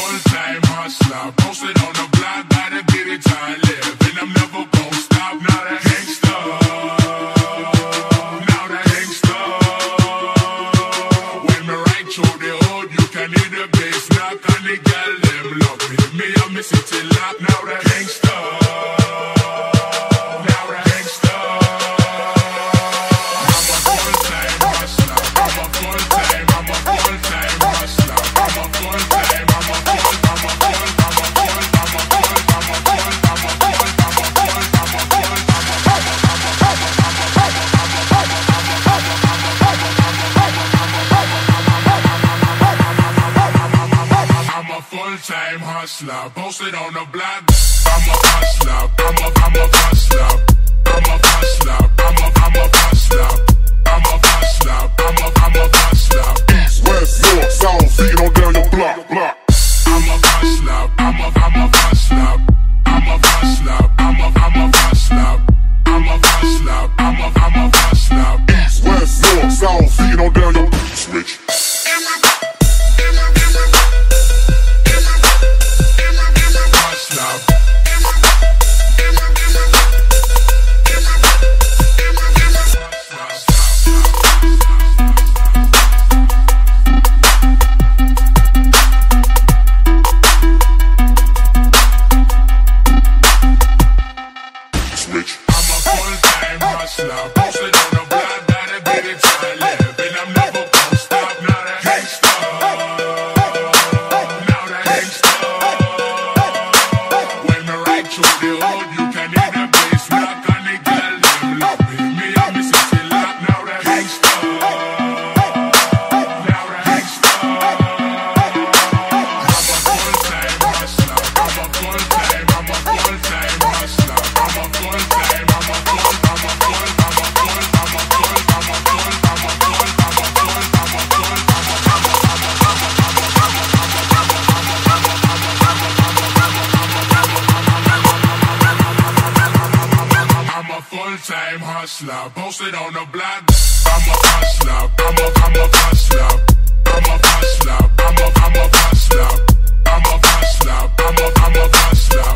full-time hustler, posted on the block, gotta get it till I live, and I'm never gon' stop. Now that gangsta, now that gangsta. When me ride through the hood, you can hear the bass knock, and the girl them love me. I miss it till lock. Now that gangsta, now that gangsta. I'm a full-time hustler. I'm a full-time hustler. I'm a full-time. Full-time hustler, posted on the block. I'm a hustler, I'm a hustler, I'm a hustler, I'm a hustler, I'm a hustler, I'm a hustler. East, west, north, south, feet on down your block, block. I'm a hustler, I'm a hustler, I'm a hustler, I'm a hustler, I'm a hustler, I'm a hustler. East, west, north, south, feet on down your switch. Posted on the block, gotta get it till I live, and I'm never gon' stop. Now that gangsta, now that gangsta. When I ride through the hood, you can hear the bass knock, and the girl them love me. I miss it till lock. Now that gangsta, now that gangsta. I'm a full-time hustler. I'm a full-time hustler. I'm a full-time. Full-time hustler, posted on the block. I'm a hustler, I'm a hustler, I'm a hustler, I'm a hustler, I'm a hustler, I'm a hustler.